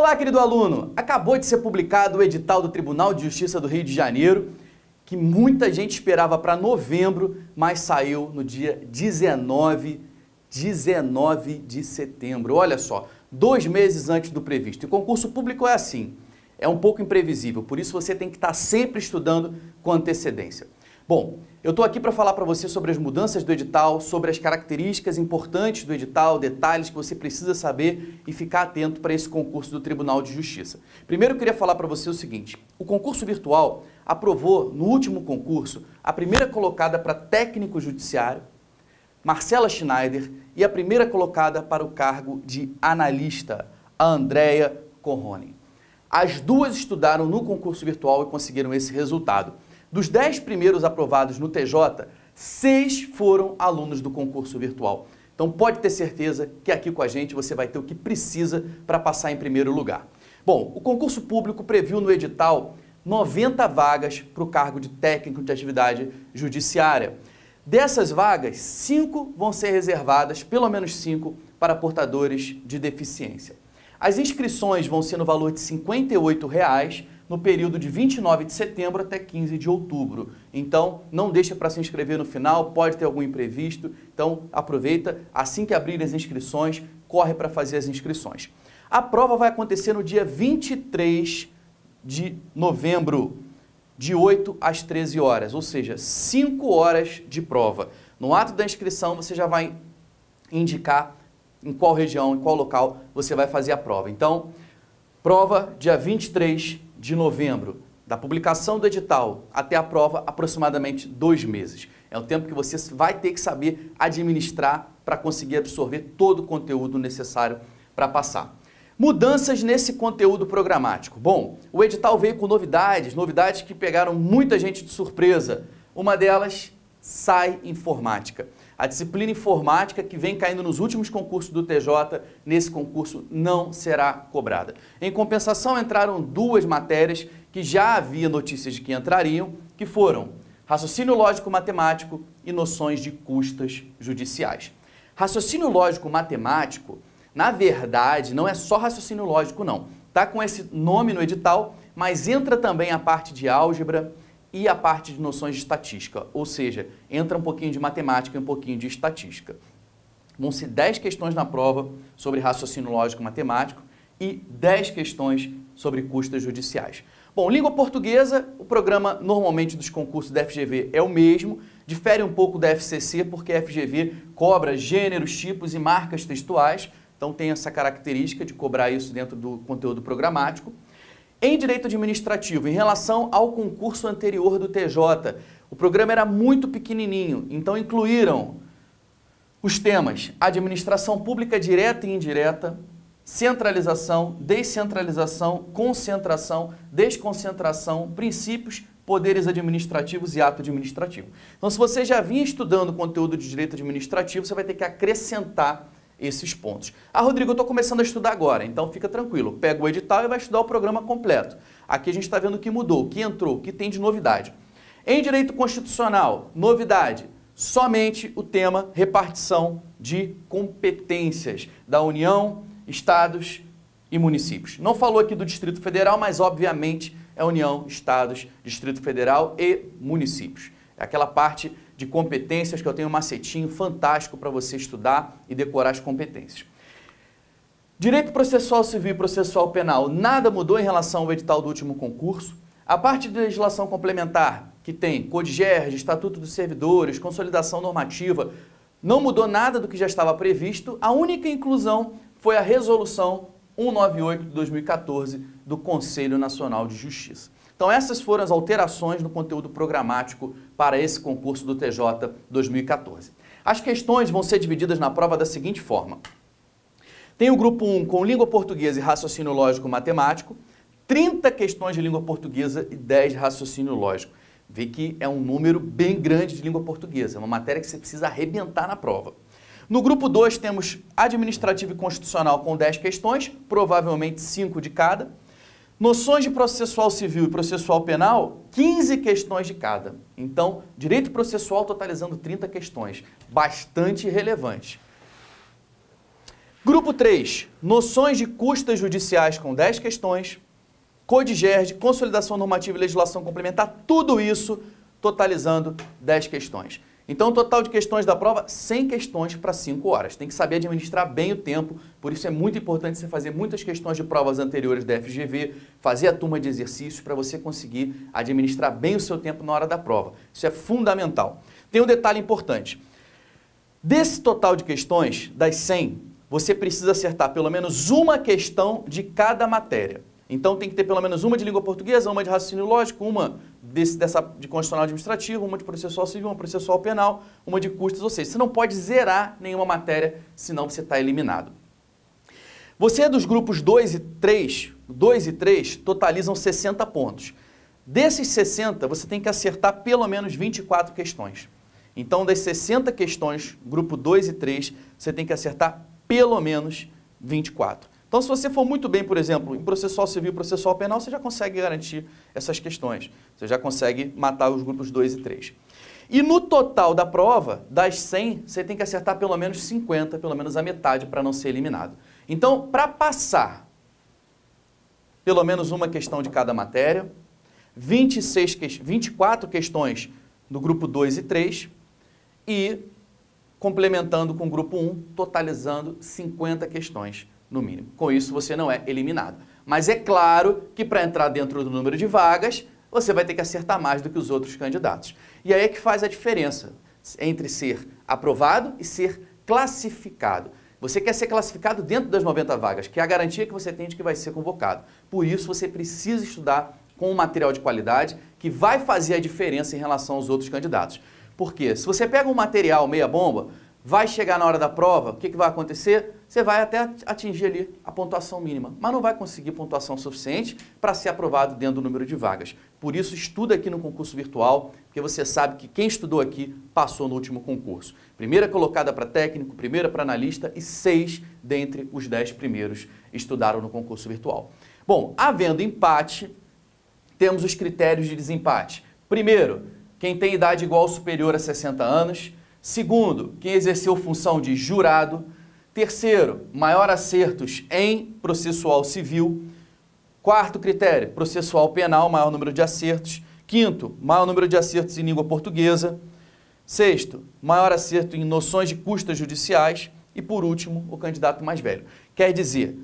Olá, querido aluno! Acabou de ser publicado o edital do Tribunal de Justiça do Rio de Janeiro, que muita gente esperava para novembro, mas saiu no dia 19 de setembro. Olha só, 2 meses antes do previsto. E concurso público é assim, é um pouco imprevisível, por isso você tem que estar sempre estudando com antecedência. Bom, eu estou aqui para falar para você sobre as mudanças do edital, sobre as características importantes do edital, detalhes que você precisa saber e ficar atento para esse concurso do Tribunal de Justiça. Primeiro eu queria falar para você o seguinte, o concurso virtual aprovou no último concurso a primeira colocada para técnico judiciário, Marcela Schneider, e a primeira colocada para o cargo de analista, a Andrea Corrone. As duas estudaram no concurso virtual e conseguiram esse resultado. Dos 10 primeiros aprovados no TJ, 6 foram alunos do concurso virtual. Então pode ter certeza que aqui com a gente você vai ter o que precisa para passar em primeiro lugar. Bom, o concurso público previu no edital 90 vagas para o cargo de técnico de atividade judiciária. Dessas vagas, 5 vão ser reservadas, pelo menos 5, para portadores de deficiência. As inscrições vão ser no valor de R$ 58,00, no período de 29 de setembro até 15 de outubro. Então, não deixa para se inscrever no final, pode ter algum imprevisto. Então, aproveita, assim que abrirem as inscrições, corre para fazer as inscrições. A prova vai acontecer no dia 23 de novembro, de 8 às 13 horas, ou seja, 5 horas de prova. No ato da inscrição, você já vai indicar em qual região, em qual local você vai fazer a prova. Então, prova dia 23 de novembro, da publicação do edital até a prova, aproximadamente 2 meses. É um tempo que você vai ter que saber administrar para conseguir absorver todo o conteúdo necessário para passar. Mudanças nesse conteúdo programático. Bom, o edital veio com novidades que pegaram muita gente de surpresa. Uma delas, SAI Informática. A disciplina informática que vem caindo nos últimos concursos do TJ, nesse concurso não será cobrada. Em compensação, entraram 2 matérias que já havia notícias de que entrariam, que foram raciocínio lógico matemático e noções de custas judiciais. Raciocínio lógico matemático, na verdade, não é só raciocínio lógico, não. Está com esse nome no edital, mas entra também a parte de álgebra e a parte de noções de estatística, ou seja, entra um pouquinho de matemática e um pouquinho de estatística. Vão ser 10 questões na prova sobre raciocínio lógico matemático e 10 questões sobre custas judiciais. Bom, língua portuguesa, o programa normalmente dos concursos da FGV é o mesmo, difere um pouco da FCC porque a FGV cobra gêneros, tipos e marcas textuais, então tem essa característica de cobrar isso dentro do conteúdo programático. Em direito administrativo, em relação ao concurso anterior do TJ, o programa era muito pequenininho, então incluíram os temas administração pública direta e indireta, centralização, descentralização, concentração, desconcentração, princípios, poderes administrativos e ato administrativo. Então, se você já vinha estudando o conteúdo de direito administrativo, você vai ter que acrescentar esses pontos. Rodrigo, eu estou começando a estudar agora, então fica tranquilo, pega o edital e vai estudar o programa completo. Aqui a gente está vendo o que mudou, o que entrou, o que tem de novidade. Em direito constitucional, novidade, somente o tema repartição de competências da União, Estados e municípios. Não falou aqui do Distrito Federal, mas obviamente é União, Estados, Distrito Federal e municípios. É aquela parte de competências que eu tenho um macetinho fantástico para você estudar e decorar as competências. Direito processual civil e processual penal, nada mudou em relação ao edital do último concurso. A parte de legislação complementar, que tem CODIGERD, Estatuto dos Servidores, Consolidação Normativa, não mudou nada do que já estava previsto. A única inclusão foi a Resolução 198 de 2014 do Conselho Nacional de Justiça. Então essas foram as alterações no conteúdo programático para esse concurso do TJ 2014. As questões vão ser divididas na prova da seguinte forma. Tem o grupo 1 com língua portuguesa e raciocínio lógico matemático, 30 questões de língua portuguesa e 10 de raciocínio lógico. Vê que é um número bem grande de língua portuguesa, é uma matéria que você precisa arrebentar na prova. No grupo 2 temos administrativo e constitucional com 10 questões, provavelmente 5 de cada. Noções de processual civil e processual penal, 15 questões de cada. Então, direito processual totalizando 30 questões, bastante relevante. Grupo 3, noções de custas judiciais com 10 questões, CODIGERD, consolidação normativa e legislação complementar, tudo isso totalizando 10 questões. Então, o total de questões da prova, 100 questões para 5 horas. Tem que saber administrar bem o tempo, por isso é muito importante você fazer muitas questões de provas anteriores da FGV, fazer a turma de exercícios para você conseguir administrar bem o seu tempo na hora da prova. Isso é fundamental. Tem um detalhe importante. Desse total de questões, das 100, você precisa acertar pelo menos uma questão de cada matéria. Então tem que ter pelo menos uma de língua portuguesa, uma de raciocínio lógico, uma dessa de constitucional administrativo, uma de processual civil, uma processual penal, uma de custas, ou seja, você não pode zerar nenhuma matéria, senão você está eliminado. Você é dos grupos 2 e 3 totalizam 60 pontos. Desses 60, você tem que acertar pelo menos 24 questões. Então, das 60 questões, grupo 2 e 3, você tem que acertar pelo menos 24. Então, se você for muito bem, por exemplo, em processual civil e processual penal, você já consegue garantir essas questões. Você já consegue matar os grupos 2 e 3. E no total da prova, das 100, você tem que acertar pelo menos 50, pelo menos a metade, para não ser eliminado. Então, para passar pelo menos uma questão de cada matéria, 24 questões no grupo 2 e 3 e complementando com o grupo 1, totalizando 50 questões no mínimo. Com isso, você não é eliminado. Mas é claro que para entrar dentro do número de vagas, você vai ter que acertar mais do que os outros candidatos. E aí é que faz a diferença entre ser aprovado e ser classificado. Você quer ser classificado dentro das 90 vagas, que é a garantia que você tem de que vai ser convocado. Por isso, você precisa estudar com um material de qualidade que vai fazer a diferença em relação aos outros candidatos. Porque se você pega um material meia bomba, vai chegar na hora da prova, o que vai acontecer? Você vai até atingir ali a pontuação mínima, mas não vai conseguir pontuação suficiente para ser aprovado dentro do número de vagas. Por isso, estuda aqui no concurso virtual, porque você sabe que quem estudou aqui passou no último concurso. Primeira colocada para técnico, primeira para analista e 6 dentre os 10 primeiros estudaram no concurso virtual. Bom, havendo empate, temos os critérios de desempate. Primeiro, quem tem idade igual ou superior a 60 anos. Segundo, quem exerceu função de jurado. Terceiro, maior acertos em processual civil. Quarto critério, processual penal, maior número de acertos. Quinto, maior número de acertos em língua portuguesa. Sexto, maior acerto em noções de custas judiciais. E por último, o candidato mais velho. Quer dizer,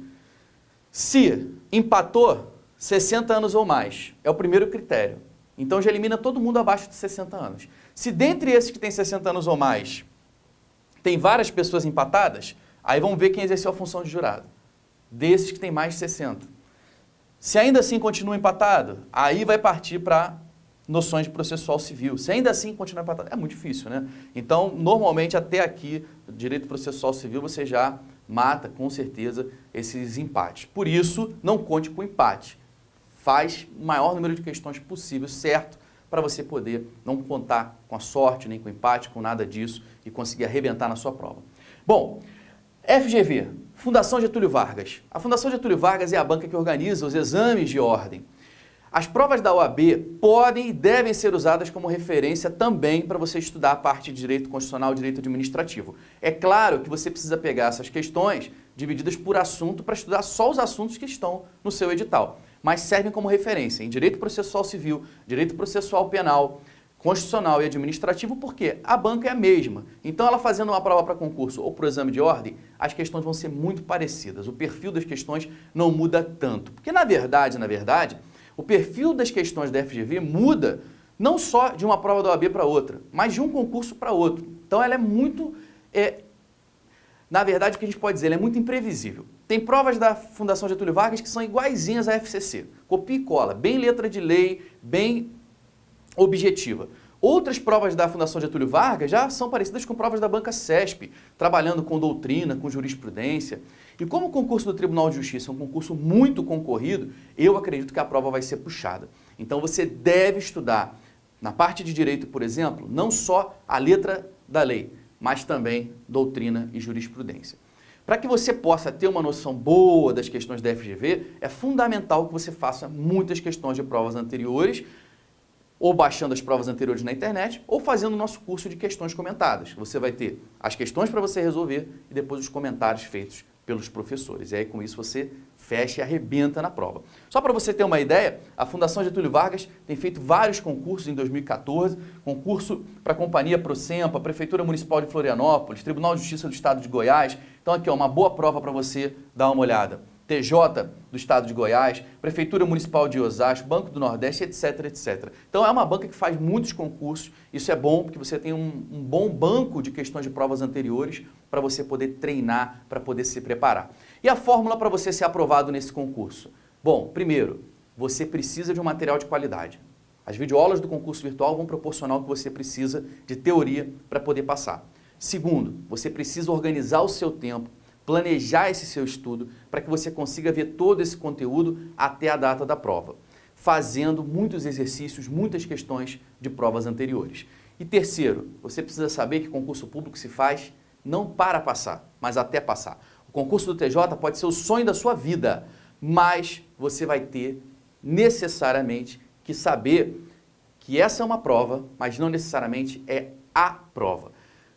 se empatou 60 anos ou mais, é o primeiro critério. Então já elimina todo mundo abaixo de 60 anos. Se dentre esses que têm 60 anos ou mais, tem várias pessoas empatadas, aí vamos ver quem exerceu a função de jurado. Desses que têm mais de 60. Se ainda assim continua empatado, aí vai partir para noções de processual civil. Se ainda assim continua empatado, é muito difícil, né? Então, normalmente, até aqui, direito processual civil, você já mata, com certeza, esses empates. Por isso, não conte com empate. Faz o maior número de questões possível, certo? Para você poder não contar com a sorte, nem com empate, com nada disso e conseguir arrebentar na sua prova. Bom, FGV, Fundação Getúlio Vargas. A Fundação Getúlio Vargas é a banca que organiza os exames de ordem. As provas da OAB podem e devem ser usadas como referência também para você estudar a parte de direito constitucional e direito administrativo. É claro que você precisa pegar essas questões divididas por assunto para estudar só os assuntos que estão no seu edital, mas servem como referência em direito processual civil, direito processual penal, constitucional e administrativo, porque a banca é a mesma. Então, ela fazendo uma prova para concurso ou para o exame de ordem, as questões vão ser muito parecidas. O perfil das questões não muda tanto. Porque, na verdade, o perfil das questões da FGV muda não só de uma prova da OAB para outra, mas de um concurso para outro. Então, ela é muito... na verdade, o que a gente pode dizer, ela é muito imprevisível. Tem provas da Fundação Getúlio Vargas que são iguaizinhas à FCC. Copia e cola, bem letra de lei, bem objetiva. Outras provas da Fundação Getúlio Vargas já são parecidas com provas da banca CESP, trabalhando com doutrina, com jurisprudência. E como o concurso do Tribunal de Justiça é um concurso muito concorrido, eu acredito que a prova vai ser puxada. Então você deve estudar, na parte de direito, por exemplo, não só a letra da lei, mas também doutrina e jurisprudência. Para que você possa ter uma noção boa das questões da FGV, é fundamental que você faça muitas questões de provas anteriores, ou baixando as provas anteriores na internet, ou fazendo o nosso curso de questões comentadas. Você vai ter as questões para você resolver e depois os comentários feitos pelos professores. E aí, com isso, você fecha e arrebenta na prova. Só para você ter uma ideia, a Fundação Getúlio Vargas tem feito vários concursos em 2014, concurso para a Companhia Procempa, Prefeitura Municipal de Florianópolis, Tribunal de Justiça do Estado de Goiás. Então, aqui, ó, uma boa prova para você dar uma olhada. TJ do Estado de Goiás, Prefeitura Municipal de Osasco, Banco do Nordeste, etc, etc. Então, é uma banca que faz muitos concursos. Isso é bom, porque você tem um bom banco de questões de provas anteriores para você poder treinar, para poder se preparar. E a fórmula para você ser aprovado nesse concurso? Bom, primeiro, você precisa de um material de qualidade. As videoaulas do concurso virtual vão proporcionar o que você precisa de teoria para poder passar. Segundo, você precisa organizar o seu tempo, planejar esse seu estudo para que você consiga ver todo esse conteúdo até a data da prova, fazendo muitos exercícios, muitas questões de provas anteriores. E terceiro, você precisa saber que concurso público se faz não para passar, mas até passar. O concurso do TJ pode ser o sonho da sua vida, mas você vai ter necessariamente que saber que essa é uma prova, mas não necessariamente é a prova.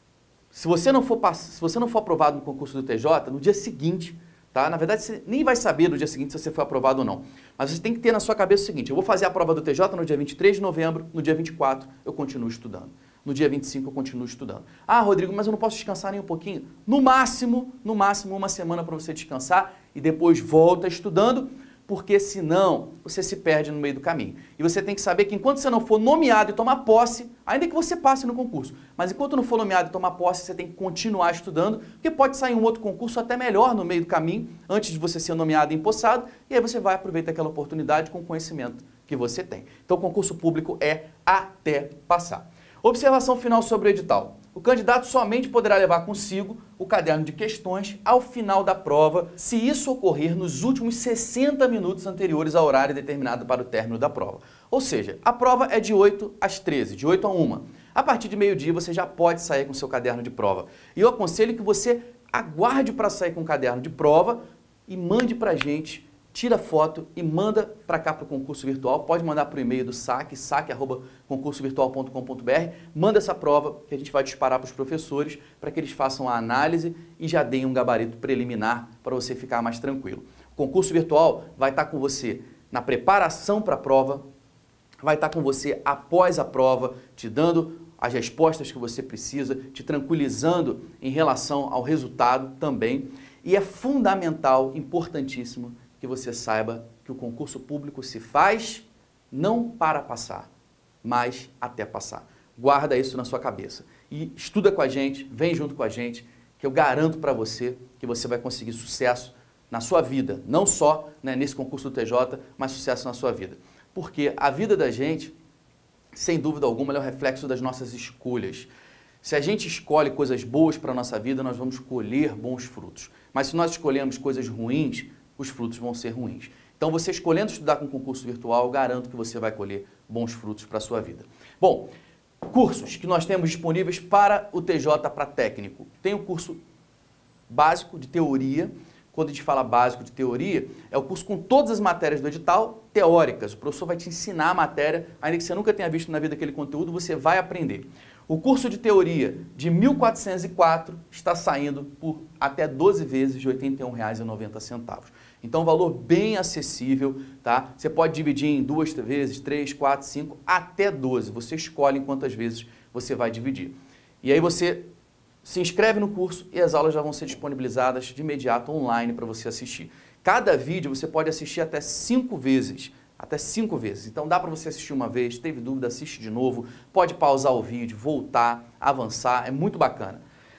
Se você não for aprovado no concurso do TJ, no dia seguinte, tá? Na verdade, você nem vai saber no dia seguinte se você foi aprovado ou não. Mas você tem que ter na sua cabeça o seguinte: eu vou fazer a prova do TJ no dia 23 de novembro, no dia 24 eu continuo estudando. No dia 25 eu continuo estudando. Ah, Rodrigo, mas eu não posso descansar nem um pouquinho? No máximo uma semana para você descansar e depois volta estudando, porque senão você se perde no meio do caminho. E você tem que saber que enquanto você não for nomeado e tomar posse, ainda que você passe no concurso, mas enquanto não for nomeado e tomar posse, você tem que continuar estudando, porque pode sair um outro concurso até melhor no meio do caminho, antes de você ser nomeado e empossado, e aí você vai aproveitar aquela oportunidade com o conhecimento que você tem. Então, o concurso público é até passar. Observação final sobre o edital. O candidato somente poderá levar consigo o caderno de questões ao final da prova, se isso ocorrer nos últimos 60 minutos anteriores ao horário determinado para o término da prova. Ou seja, a prova é de 8 às 13, de 8 a 1. A partir de meio-dia você já pode sair com o seu caderno de prova. E eu aconselho que você aguarde para sair com o caderno de prova e mande para a gente, tira foto e manda para cá para o concurso virtual. Pode mandar para o e-mail do saque@concursovirtual.com.br. Manda essa prova que a gente vai disparar para os professores para que eles façam a análise e já deem um gabarito preliminar para você ficar mais tranquilo. O concurso virtual vai estar com você na preparação para a prova, vai estar com você após a prova, te dando as respostas que você precisa, te tranquilizando em relação ao resultado também. E é fundamental, importantíssimo, que você saiba que o concurso público se faz não para passar, mas até passar. Guarda isso na sua cabeça e estuda com a gente, vem junto com a gente, que eu garanto para você que você vai conseguir sucesso na sua vida, não só, né, nesse concurso do TJ, mas sucesso na sua vida. Porque a vida da gente, sem dúvida alguma, ela é o reflexo das nossas escolhas. Se a gente escolhe coisas boas para a nossa vida, nós vamos colher bons frutos. Mas se nós escolhemos coisas ruins, os frutos vão ser ruins. Então, você escolhendo estudar com concurso virtual, eu garanto que você vai colher bons frutos para a sua vida. Bom, cursos que nós temos disponíveis para o TJ para técnico. Tem o curso básico de teoria. Quando a gente fala básico de teoria, é o curso com todas as matérias do edital teóricas. O professor vai te ensinar a matéria, ainda que você nunca tenha visto na vida aquele conteúdo, você vai aprender. O curso de teoria de 1.404 está saindo por até 12 vezes de R$ 81,90. Então, um valor bem acessível, tá? Você pode dividir em 2 vezes, 3, 4, 5, até 12. Você escolhe em quantas vezes você vai dividir. E aí você se inscreve no curso e as aulas já vão ser disponibilizadas de imediato online para você assistir. Cada vídeo você pode assistir até 5 vezes. Até 5 vezes. Então dá para você assistir uma vez, teve dúvida, assiste de novo, pode pausar o vídeo, voltar, avançar, é muito bacana.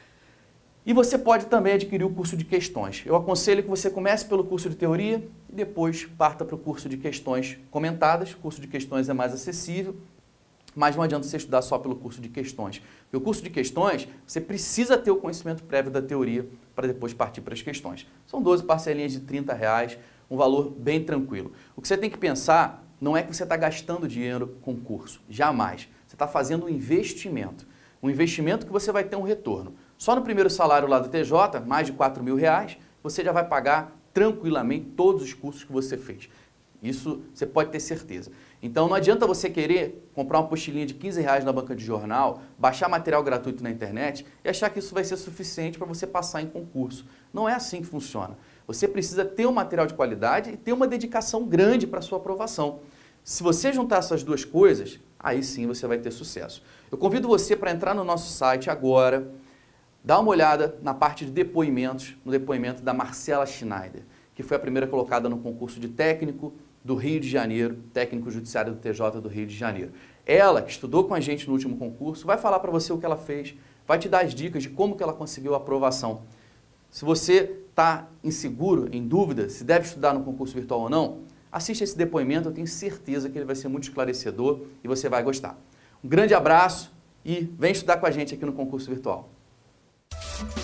E você pode também adquirir o curso de questões. Eu aconselho que você comece pelo curso de teoria e depois parta para o curso de questões comentadas. O curso de questões é mais acessível, mas não adianta você estudar só pelo curso de questões. Porque o curso de questões, você precisa ter o conhecimento prévio da teoria para depois partir para as questões. São 12 parcelinhas de R$ 30, um valor bem tranquilo. O que você tem que pensar não é que você está gastando dinheiro com curso, jamais. Você está fazendo um investimento que você vai ter um retorno. Só no primeiro salário lá do TJ, mais de R$ 4.000, você já vai pagar tranquilamente todos os cursos que você fez. Isso você pode ter certeza. Então não adianta você querer comprar uma apostilinha de R$15 na banca de jornal, baixar material gratuito na internet e achar que isso vai ser suficiente para você passar em concurso. Não é assim que funciona. Você precisa ter um material de qualidade e ter uma dedicação grande para a sua aprovação. Se você juntar essas duas coisas, aí sim você vai ter sucesso. Eu convido você para entrar no nosso site agora, dar uma olhada na parte de depoimentos, no depoimento da Marcela Schneider, que foi a primeira colocada no concurso de técnico do Rio de Janeiro, técnico judiciário do TJ do Rio de Janeiro. Ela, que estudou com a gente no último concurso, vai falar para você o que ela fez, vai te dar as dicas de como que ela conseguiu a aprovação. Se você está inseguro, em dúvida, se deve estudar no concurso virtual ou não, assista esse depoimento, eu tenho certeza que ele vai ser muito esclarecedor e você vai gostar. Um grande abraço e vem estudar com a gente aqui no concurso virtual.